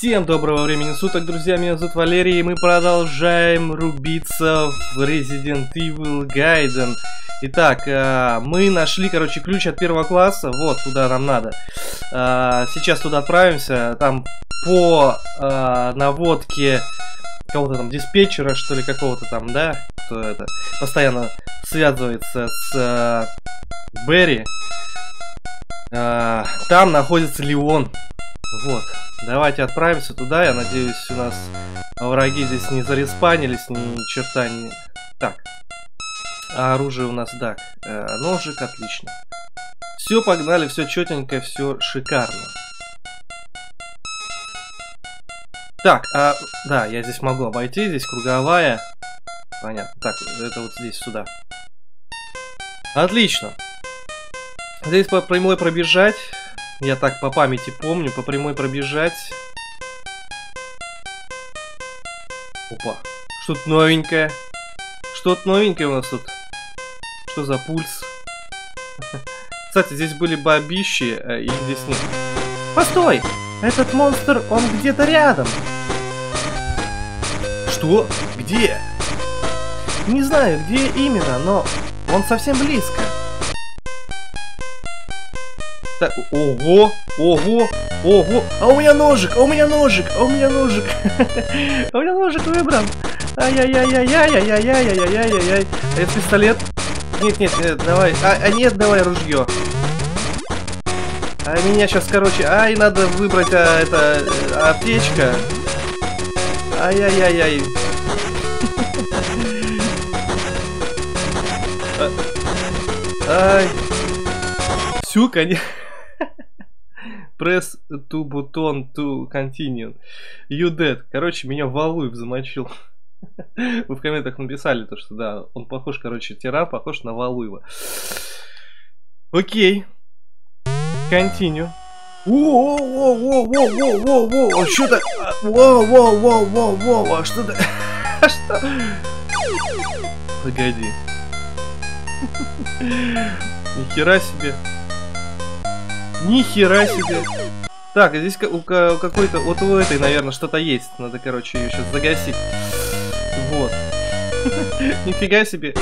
Всем доброго времени суток, друзья, меня зовут Валерий, и мы продолжаем рубиться в Resident Evil Gaiden. Итак, мы нашли, короче, ключ от первого класса, вот, туда нам надо. Сейчас туда отправимся, там по наводке кого-то там, диспетчера, что ли, какого-то там, да, кто это, постоянно связывается с Берри. Там находится Леон. Вот, давайте отправимся туда, я надеюсь, у нас враги здесь не зареспанились, ни черта не... Так, а оружие у нас, да, ножик, отлично. Все, погнали, все четенько, все шикарно. Так, да, я здесь могу обойти, здесь круговая. Понятно, так, это вот здесь, сюда. Отлично. Здесь по прямой пробежать. Я так по памяти помню, по прямой пробежать. Опа, что-то новенькое. Что-то новенькое у нас тут. Что за пульс? Кстати, здесь были бабищи, их здесь нет. Постой! Этот монстр, он где-то рядом. Что? Где? Не знаю, где именно, но он совсем близко. Так, ого, ого, ого. А у меня ножик, а у меня ножик, а у меня ножик. А у меня ножик выбран. Ай-яй-яй-яй-яй-яй-яй-яй-яй-яй-яй. А это пистолет? Нет, нет, нет, давай. Нет, давай ружье. А меня сейчас, короче, ай, надо выбрать, это, аптечка. Ай-яй-яй-яй. Ай. Всю, конечно. Press to button to continue. You dead. Короче, меня Валуев замочил. Вы в комментах написали то, что да, он похож, короче, тиран похож на Валуева. Окей. Continue. Воу-воу-воу-воу-воу-воу-воу. Что-то... Воу-воу-воу-воу-воу. А что-то... Что? Погоди. Нихера себе. Нихера себе. Так, а здесь у какой-то... Вот у этой, наверное, что-то есть. Надо, короче, ее сейчас загасить. Вот. Нифига себе.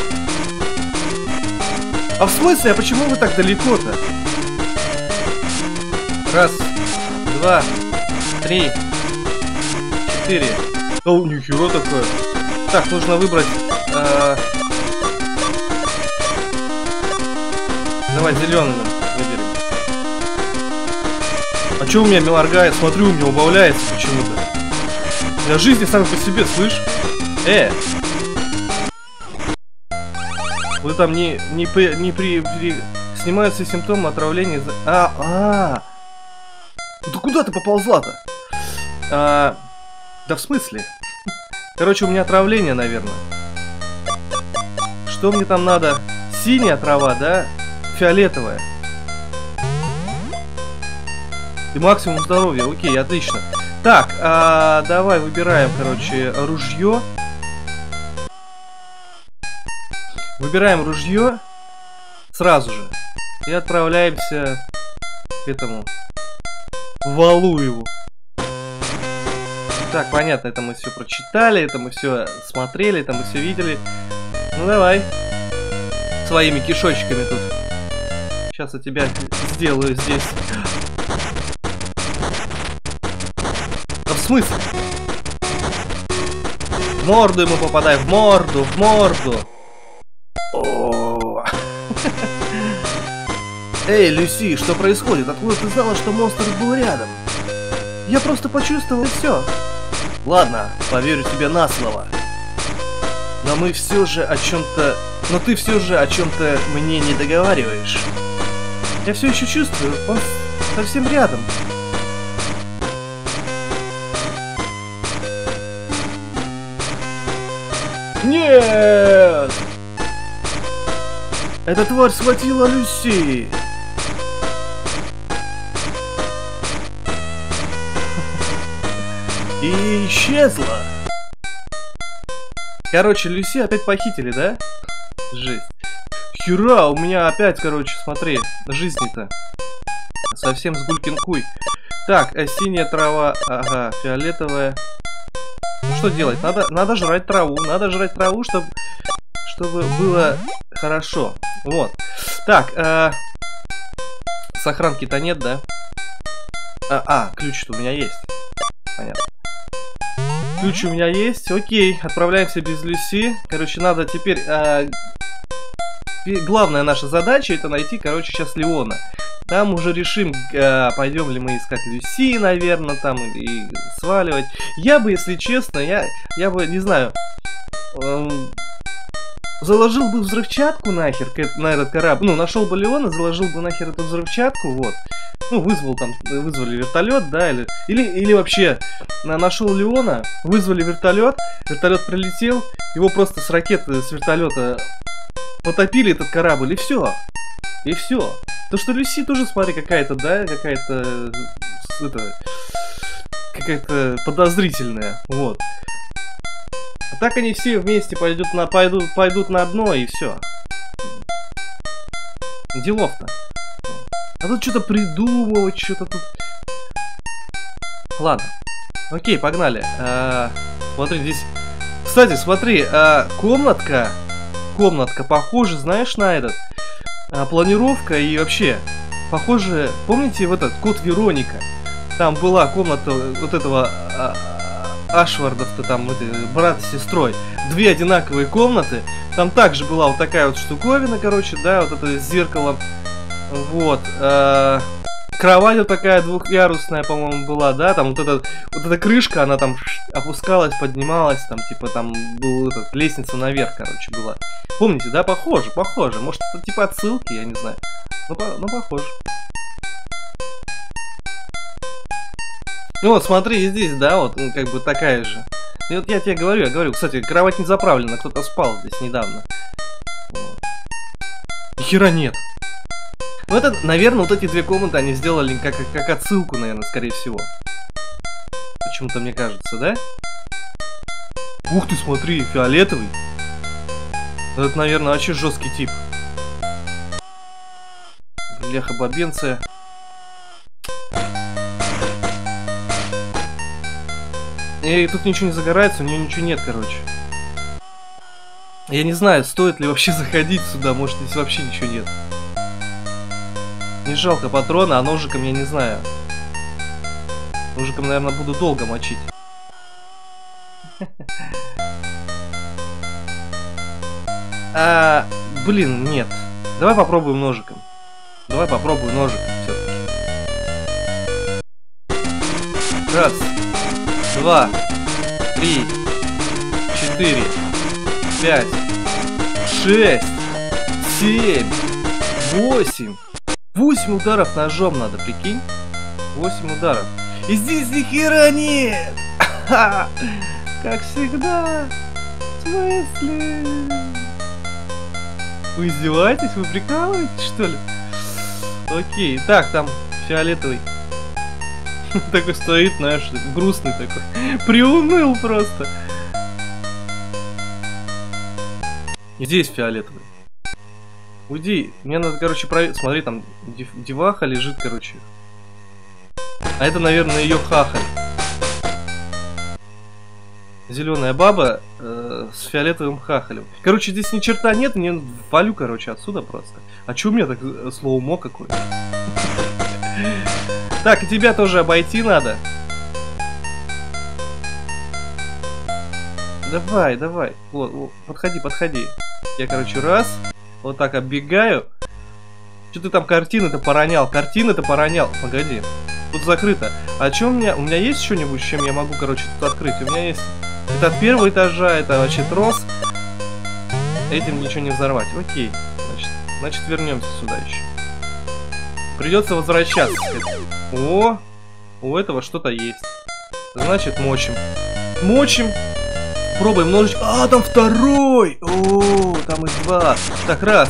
А в смысле? А почему вы так далеко-то? Раз, два, три, четыре. О, нихера такое. Так, нужно выбрать... Давай зеленый выберем. А чё у меня моргает? Смотрю, у меня убавляется почему-то. Для жизни сам по себе, слышь? Вы там снимаются симптомы отравления за... Да куда ты поползла-то? Да в смысле? Короче, у меня отравление, наверное. Что мне там надо? Синяя трава, да? Фиолетовая. И максимум здоровья. Окей, отлично. Так, давай выбираем, короче, ружье. Выбираем ружье сразу же. И отправляемся к этому Валуеву. Так, понятно, это мы все прочитали, это мы все смотрели, это мы все видели. Ну давай. Своими кишочками тут. Сейчас я тебя сделаю здесь. А в смысле? В морду ему попадай, в морду, в морду. О. Эй, Люси, что происходит? Откуда ты знала, что монстр был рядом? Я просто почувствовал и все. Ладно, поверю тебе на слово. Но мы все же о чем-то... Но ты все же о чем-то мне не договариваешь. Я все еще чувствую, он совсем рядом. Нет! Эта тварь схватила Люси. И исчезла. Короче, Люси опять похитили, да? Жесть. Хера, у меня опять, короче, смотри, жизни-то совсем с гулькин куй. Так, синяя трава, ага, фиолетовая. Ну что делать? Надо жрать траву, чтобы было хорошо. Вот. Так, сохранки-то нет, да? Ключ-то у меня есть. Понятно. Ключ у меня есть. Окей, отправляемся без Люси. Короче, надо теперь... главная наша задача это найти, короче, сейчас Леона. Там уже решим, пойдем ли мы искать Люси, наверное, там, и сваливать. Я бы, если честно, я бы, не знаю, заложил бы взрывчатку нахер на этот корабль. Ну, нашел бы Леона, заложил бы нахер эту взрывчатку, вот. Ну, вызвали вертолет, да, или вообще нашел Леона, вызвали вертолет прилетел, его просто с ракеты, с вертолета потопили этот корабль, и все. И все. То, что Люси тоже, смотри, какая-то, да, какая-то подозрительная, вот. А так они все вместе пойдут на дно, и все. Делов-то. А тут что-то придумывать, что-то тут... Ладно. Окей, погнали. Смотри, здесь... Кстати, смотри, комнатка похожа, знаешь, на этот... планировка и вообще... Похоже, помните в этот Код Вероника? Там была комната вот этого... Ашвардов-то там, брат с сестрой. Две одинаковые комнаты. Там также была вот такая вот штуковина, короче, да, вот это с зеркалом. Вот. Кровать вот такая двухъярусная, по-моему, была, да, там вот эта крышка, она там опускалась, поднималась, там, типа, там была лестница наверх, короче, была. Помните, да? Похоже. Может, это типа отсылки, я не знаю. Ну, похоже. Ну вот, смотри, и здесь, да, вот, ну, как бы такая же. И вот я тебе говорю, кстати, кровать не заправлена, кто-то спал здесь недавно. Ни хера нет. Ну это, наверное, вот эти две комнаты они сделали как отсылку, наверное, скорее всего. Почему-то мне кажется, да? Ух ты, смотри, фиолетовый. Это, наверное, вообще жесткий тип. Бляха, бабенция. И тут ничего не загорается, у нее ничего нет, короче. Я не знаю, стоит ли вообще заходить сюда, может здесь вообще ничего нет. Не жалко патрона, а ножиком я не знаю. Ножиком, наверное, буду долго мочить. Блин, нет. Давай попробуем ножиком. Все-таки. Раз, 2, 3, 4, 5, 6, 7, 8. 8 ударов ножом надо, прикинь? 8 ударов. И здесь ни хера нет! Как всегда. В смысле? Вы издеваетесь? Вы прикалываетесь, что ли? Окей, так, там фиолетовый. Такой стоит, знаешь, грустный такой. Приуныл просто. Здесь фиолетовый. Уйди, мне надо, короче, проверить. Смотри, там деваха лежит, короче. А это, наверное, ее хахаль. Зеленая баба с фиолетовым хахалем. Короче, здесь ни черта нет, мне валю, короче, отсюда просто. А чё у меня так слоумо какое-то? Так, и тебя тоже обойти надо. Давай. Вот, подходи. Я, короче, раз. Вот так оббегаю. Что ты там картины-то поронял? Погоди. Тут закрыто. А что у меня? У меня есть что-нибудь, с чем я могу, короче, тут открыть? У меня есть... Это от первого этажа, это вообще трос. Этим ничего не взорвать. Окей. Значит, вернемся сюда еще. Придется возвращаться. О, у этого что-то есть. Значит, мочим. Пробуем ножичек. А, там второй! О, там их два. Так, раз.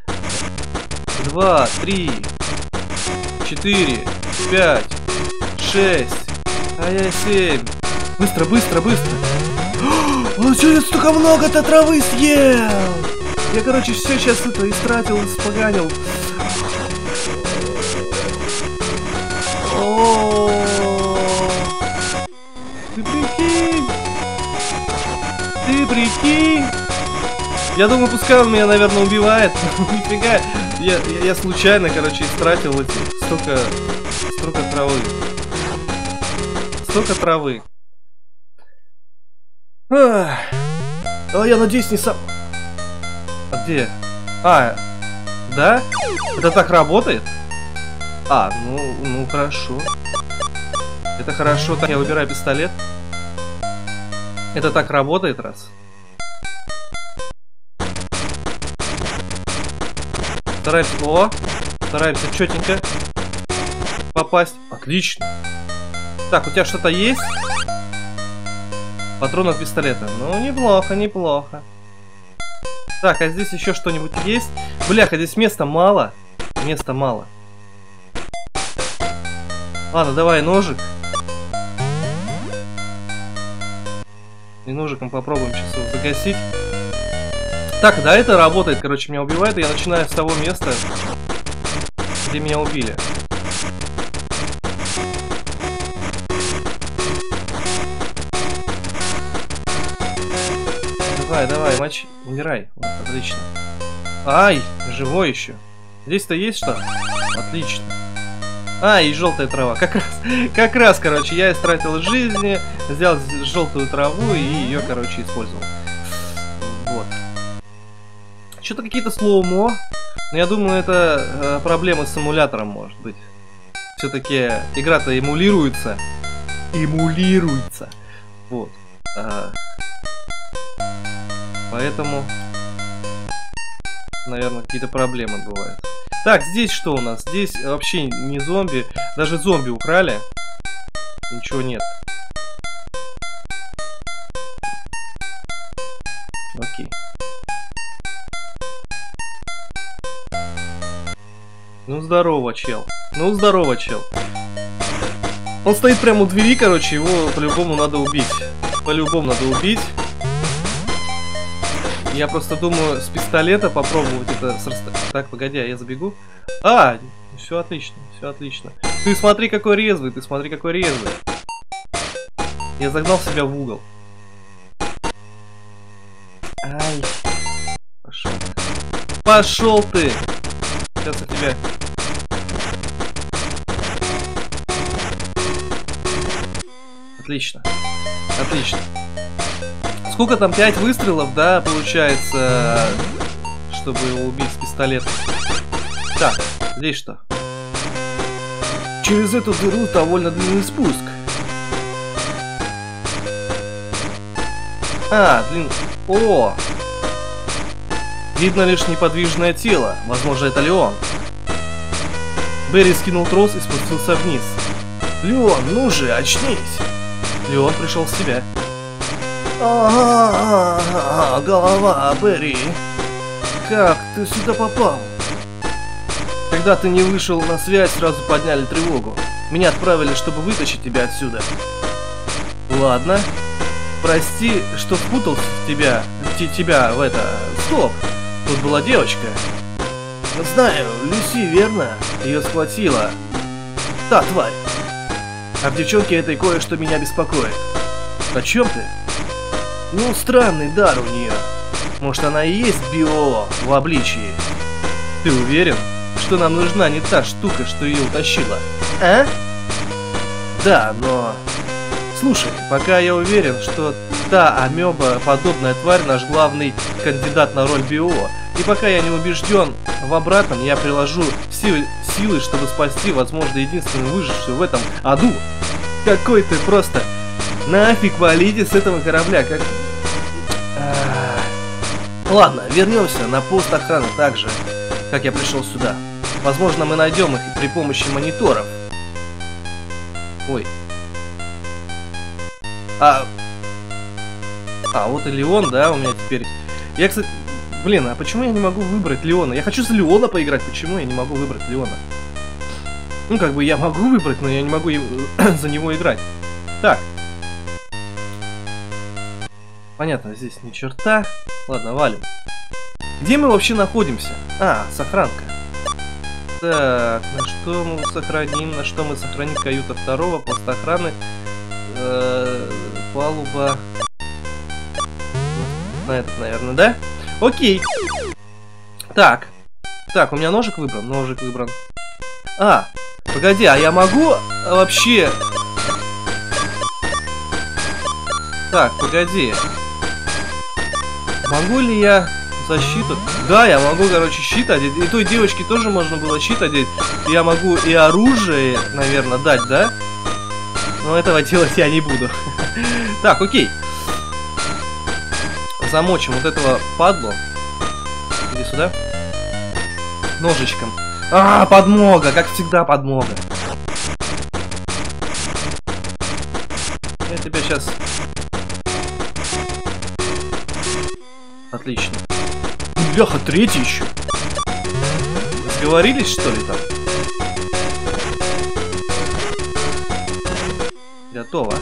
2, 3, 4, 5, 6. А я 7. Быстро. О, что я столько много-то травы съел? Я, короче, все сейчас это истратил, испоганил. О, Я думаю, пускай он меня, наверное, убивает. Нифига. Я случайно, короче, истратил эти столько травы. Столько травы. А, я надеюсь, не сам... А где? А, да? Это так работает? А, ну хорошо. Это хорошо. Так, я выбираю пистолет. Это так работает, раз. Стараемся четенько попасть. Отлично. Так, у тебя что-то есть? Патрон от пистолета. Ну, неплохо, неплохо. Так, а здесь еще что-нибудь есть? Бляха, здесь места мало. Места мало. Ладно, давай ножик. И ножиком попробуем сейчас его загасить. Так, да, это работает, короче, меня убивает, и я начинаю с того места, где меня убили. Давай, мочи, умирай. Вот, отлично. Ай, живой еще. Здесь-то есть что? Отлично. А, и желтая трава. Как раз, короче, я истратил жизни, взял желтую траву и ее, короче, использовал. Вот. Что-то какие-то слоумо. Но я думаю, это проблема с эмулятором, может быть. Все-таки игра-то эмулируется. Вот. Поэтому, наверное, какие-то проблемы бывают. Так, здесь что у нас? Здесь вообще не зомби. Даже зомби украли. Ничего нет. Окей. Ну здорово, чел. Он стоит прямо у двери, короче, его по-любому надо убить. Я просто думаю с пистолета попробовать это с расстояния. Так, погоди, я забегу. А, все отлично. Ты смотри, какой резвый, Я загнал себя в угол. Ай. Пошел ты. Сейчас я тебя... Отлично. Сколько там? 5 выстрелов, да, получается, чтобы его убить с пистолета. Так, здесь что? Через эту дыру довольно длинный спуск. А, О! Видно лишь неподвижное тело. Возможно, это Леон. Берри скинул трос и спустился вниз. Леон, ну же, очнись! Леон пришел в себя. Голова, Берри. Как ты сюда попал? Когда ты не вышел на связь, сразу подняли тревогу. Меня отправили, чтобы вытащить тебя отсюда. Ладно. Прости, что впутал тебя в это... Стоп! Тут была девочка. Знаю, Люси, верно? Ее схватила та тварь. А в девчонке этой кое-что меня беспокоит. О чем ты? Ну, странный дар у нее. Может, она и есть био в обличии. Ты уверен, что нам нужна не та штука, что ее утащила? А? Да, но... Слушай, пока я уверен, что та амеба-подобная тварь наш главный кандидат на роль био, и пока я не убежден в обратном, я приложу силы, чтобы спасти, возможно, единственную выжившую в этом аду. Какой ты просто... Нафиг валите с этого корабля, как... Ладно, вернемся на пост охраны так же, как я пришел сюда. Возможно, мы найдем их при помощи мониторов. Ой. Вот и Леон, да, у меня теперь... Я, кстати... Блин, а почему я не могу выбрать Леона? Я хочу за Леона поиграть, почему я не могу выбрать Леона? Ну, как бы я могу выбрать, но я не могу за него играть. Так. Понятно, здесь ни черта. Ладно, валим. Где мы вообще находимся? Сохранка. Так, на что мы сохраним? Каюта второго, пост охраны. Палуба. На этот, наверное, да? Окей. Так. Так, у меня ножик выбран. Ножик выбран. А, погоди, а я могу вообще... Так, погоди. Могу ли я защиту? Да, я могу, короче, щит одеть. И той девочке тоже можно было щит одеть. Я могу и оружие, наверное, дать, да? Но этого делать я не буду. Так, окей. Замочим вот этого падлу. Иди сюда. Ножичком. А, подмога, как всегда подмога. Я тебя сейчас... Отлично. Бляха, третий еще. Сговорились, что ли, там? Готово.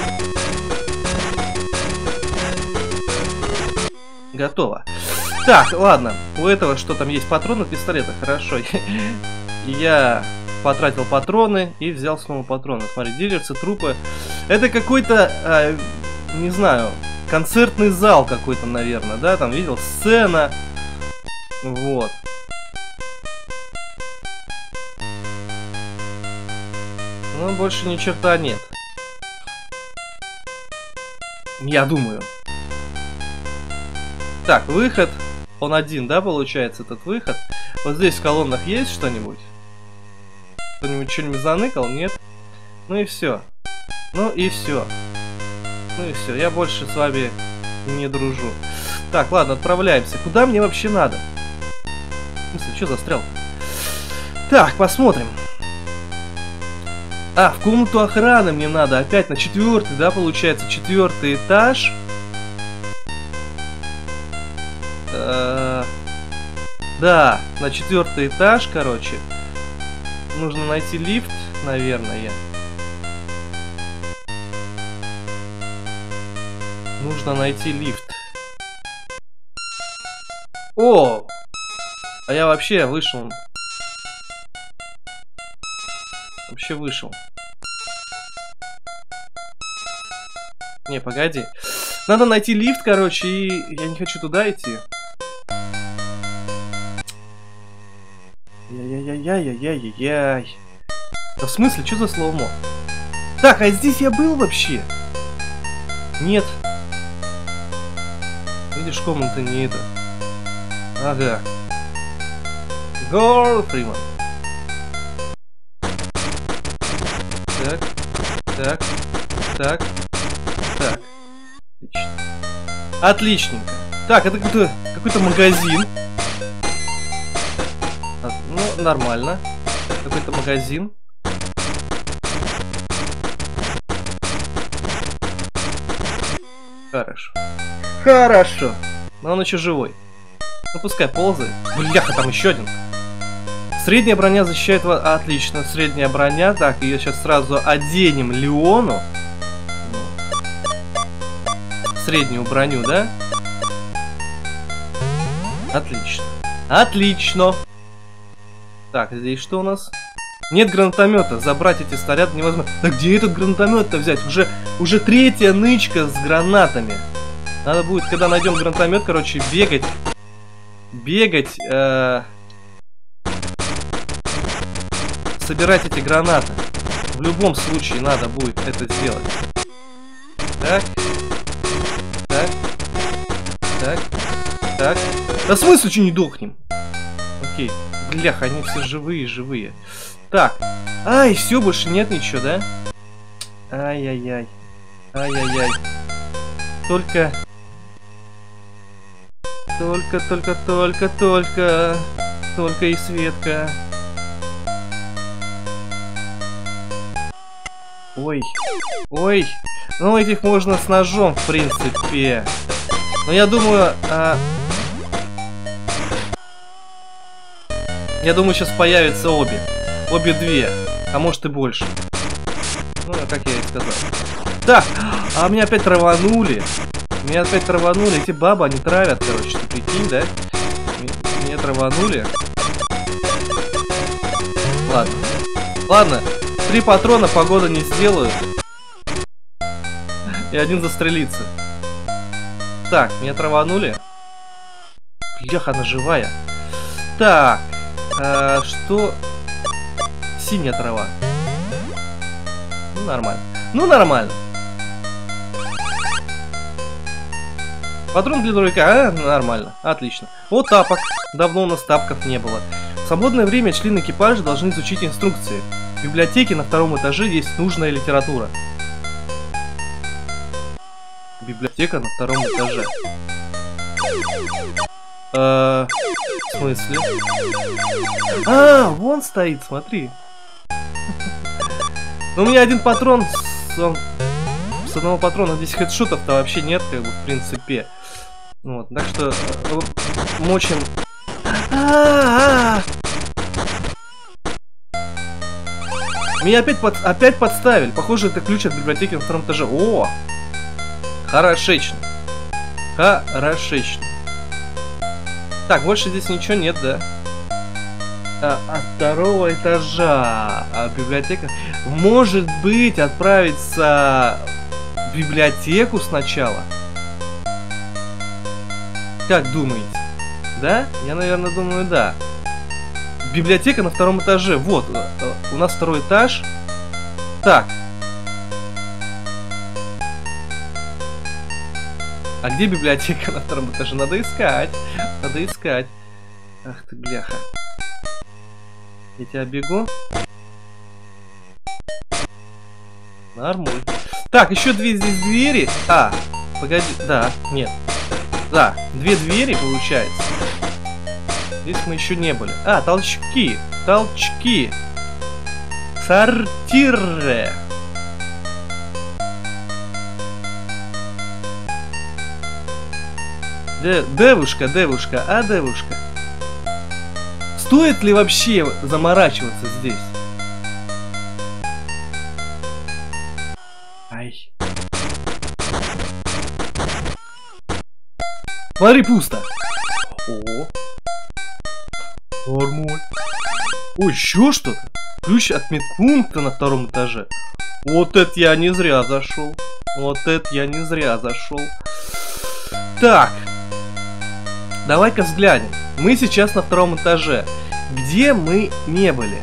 Готово. Так, ладно. У этого что там есть? Патроны пистолета. Хорошо. Я потратил патроны и взял снова патроны. Смотри, дилерцы, трупы. Это какой-то, не знаю, концертный зал какой-то, наверное, да? Там, видел, сцена. Вот. Но больше ни черта нет. Я думаю. Так, выход. Он один, да, получается, этот выход. Вот здесь в колоннах есть что-нибудь? Кто-нибудь что-нибудь заныкал? Нет? Ну и все. Ну и все. Ну и все. Я больше с вами не дружу. Так, ладно, отправляемся. Куда мне вообще надо? В смысле, что застрял? Так, посмотрим. А, в комнату охраны мне надо. Опять на 4-й, да, получается, 4-й этаж. Да, на 4-й этаж, короче. Нужно найти лифт, наверное. Нужно найти лифт. О! А я вообще вышел. Вообще вышел. Не, погоди. Надо найти лифт, короче, и я не хочу туда идти. Яй-яй-яй-яй-яй-яй. Да в смысле, что за слоумо? Так, а здесь я был вообще? Нет. Видишь, комната не это. Ага. Горл Фриман. Так, так, так, так. Отлично. Отличненько. Так, это какой-то магазин. Ну, нормально. Какой-то магазин. Хорошо. Хорошо. Но он еще живой. Ну, пускай ползает. Бляха, там еще один. Средняя броня защищает... Отлично, средняя броня. Так, ее сейчас сразу оденем Леону. Среднюю броню, да? Отлично. Отлично. Так, здесь что у нас? Нет гранатомета. Забрать эти снаряды невозможно. Да где этот гранатомет-то взять? Уже третья нычка с гранатами. Надо будет, когда найдем гранатомет, короче, бегать. Собирать эти гранаты. В любом случае надо будет это сделать. Так. Так. Так. Так. Да в смысле, что не дохнем? Окей. Блях, они все живые. Так. Ай, все, больше нет ничего, да? Ай-яй-яй. Ай-яй-яй. Только и Светка. Ой. Ой. Ну, этих можно с ножом, в принципе. Но я думаю... Я думаю, сейчас появятся обе. Обе две. А может и больше. Ну, как я и сказал. Так, а меня опять траванули. Эти бабы, они травят, короче. Ты прикинь, да? Меня траванули. Ладно. 3 патрона погода не сделают. И один застрелится. Так, меня траванули. Бляха, она живая. Так, что... Синяя трава. Ну, нормально. Ну, нормально. Патрон для дурака, нормально, отлично. Вот тапок. Давно у нас тапков не было. В свободное время члены экипажа должны изучить инструкции. В библиотеке на втором этаже есть нужная литература. Библиотека на втором этаже. В смысле? А, вон стоит, смотри. Но у меня один патрон, с одного патрона здесь хедшотов-то вообще нет, как бы, в принципе. Вот, так что мочим. Меня опять подставили. Похоже, это ключ от библиотеки на втором этаже. О! Хорошечно. Хорошечно. Так, больше здесь ничего нет, да? От второго этажа библиотека. Может быть, отправиться в библиотеку сначала? Как думаете? Да? Я, наверное, думаю, да. Библиотека на втором этаже. Вот, у нас второй этаж. Так. А где библиотека на втором этаже? Надо искать. Надо искать. Ах ты, бляха. Я тебя бегу. Нормально. Так, еще здесь двери. А, погоди. Да, нет. Да, две двери получается. Здесь мы еще не были. А, толчки. Толчки. Сортиры. Девушка, девушка, а девушка. Стоит ли вообще заморачиваться здесь? Ай. Смотри, пусто. О. Нормуль. О, еще что-то. Ключ от медпункта на втором этаже. Вот это я не зря зашел. Вот это я не зря зашел. Так. Давай-ка взглянем. Мы сейчас на втором этаже. Где мы не были?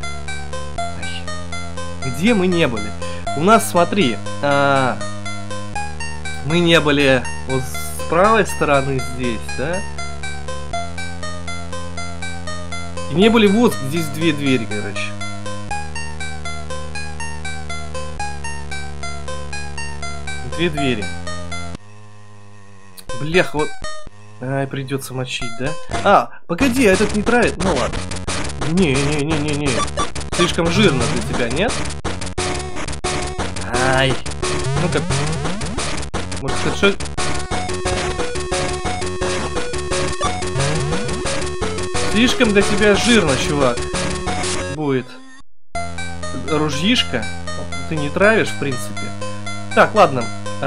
Ай. Где мы не были? У нас, смотри, мы не были вот с правой стороны здесь, да? И не были вот здесь две двери, короче. Две двери. Блях, вот... Ай, придется мочить, да? А, погоди, а этот не травит? Ну ладно. Не-не-не-не-не. Слишком жирно для тебя, нет? Ай. Ну-ка. Может, что... Слишком для тебя жирно, чувак. Будет. Ружьишка. Ты не травишь, в принципе. Так, ладно.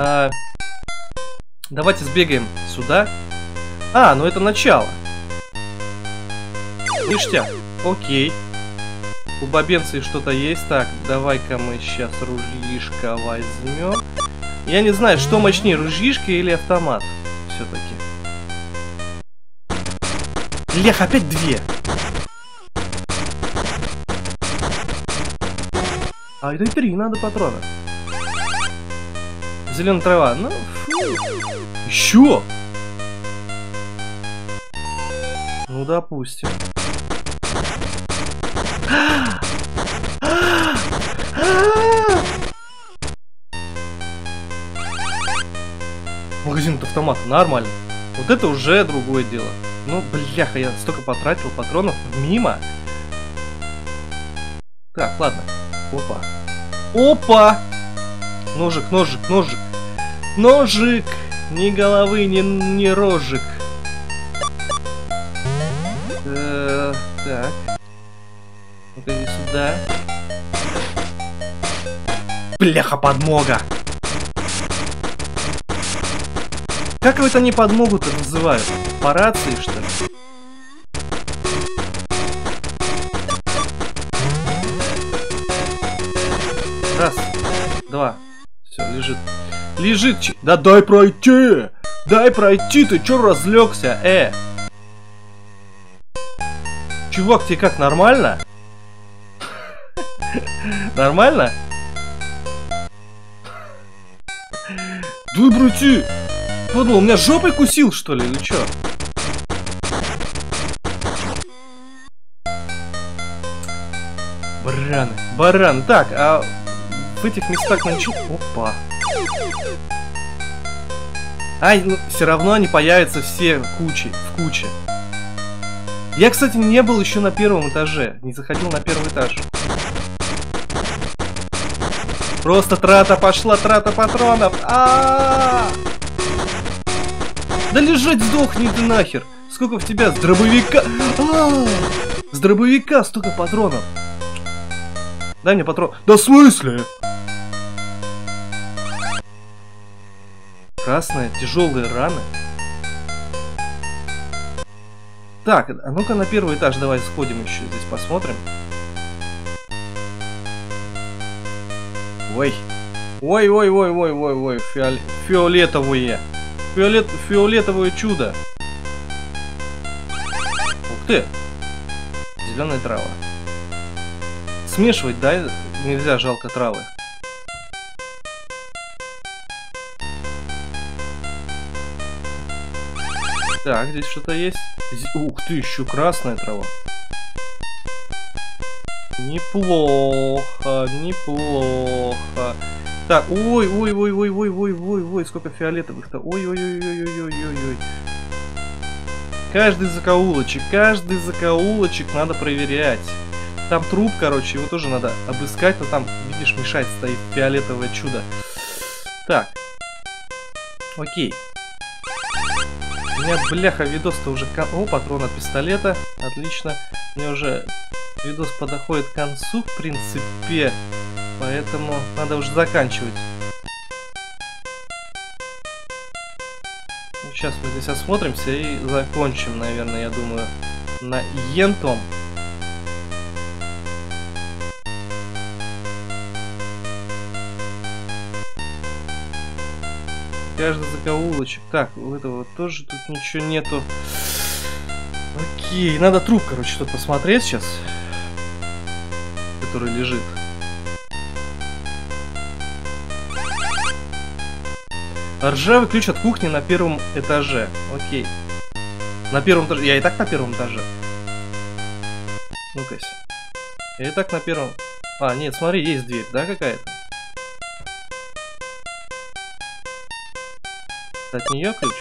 Давайте сбегаем сюда. А, ну это начало. Ништяк. Окей. У бабенции что-то есть. Так, давай-ка мы сейчас ружьишко возьмем. Я не знаю, что мощнее, ружьишко или автомат. Все-таки. Лех, опять две. А, это и три, надо патрона. Зеленая трава. Ну, фу. Еще. Ну, допустим. Магазин от автомата, нормально. Вот это уже другое дело. Ну, бляха, я столько потратил патронов мимо. Так, ладно. Опа. Опа! Ножик, ножик, ножик. Ножик! Ни головы, ни рожек. Так. Ну-ка, иди сюда. Бляха, подмога! Как это они подмогу-то называют? По рации, что ли? Раз, два. Все, лежит. Лежит. Да дай пройти! Дай пройти, ты чё разлегся, Чувак, тебе как, нормально? Нормально? Да, брати! Подумал, меня жопой кусил, что ли, или чё? Бараны. Так, а в этих местах ничего... Опа. Ай, ну, все равно они появятся все в куче. Я, кстати, не был еще на первом этаже. Не заходил на первый этаж. Просто трата пошла, трата патронов. Да лежать сдохни ты нахер. Сколько в тебя с дробовика? С дробовика столько патронов. Дай мне патрон. Да в смысле? Красные, тяжелые раны. Так, а ну-ка на первый этаж давай сходим еще здесь посмотрим. Ой. Ой. Фиолетовое. Фиолетовое чудо. Ух ты. Зеленая трава. Смешивать, да? Нельзя, жалко травы. Так, здесь что-то есть. Ух ты, еще красная трава. Неплохо. Так, ой, сколько фиолетовых-то. Ой. Каждый закоулочек надо проверять. Там труп, короче, его тоже надо обыскать, но там, видишь, мешать стоит фиолетовое чудо. Так. Окей. У меня, бляха, видос-то уже... О, патрон от пистолета. Отлично. Мне уже видос подходит к концу, в принципе. Поэтому надо уже заканчивать. Сейчас мы здесь осмотримся и закончим, наверное, я думаю, на Йентом. Каждый закоулочек. Так, у этого тоже тут ничего нету. Окей, надо труп, короче, тут посмотреть сейчас. Который лежит. Ржавый ключ от кухни на первом этаже. Окей. На первом этаже. Я и так на первом этаже. Ну-ка. Я и так на первом... А, нет, смотри, есть дверь, да, какая-то? От нее ключ?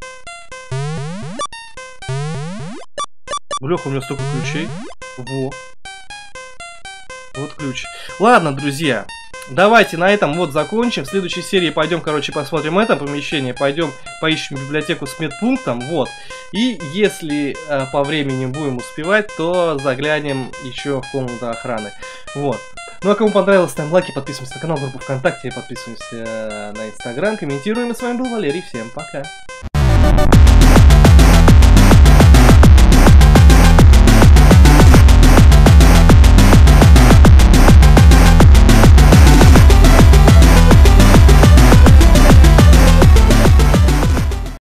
Бляха, у меня столько ключей. Во. Вот ключ. Ладно, друзья. Давайте на этом вот закончим. В следующей серии пойдем, короче, посмотрим это помещение. Пойдем поищем библиотеку с медпунктом. Вот. И если по времени будем успевать, то заглянем еще в комнату охраны. Вот. Ну а кому понравилось, ставим лайки, подписываемся на канал, группу ВКонтакте, подписываемся на Инстаграм, комментируем. И с вами был Валерий. Всем пока.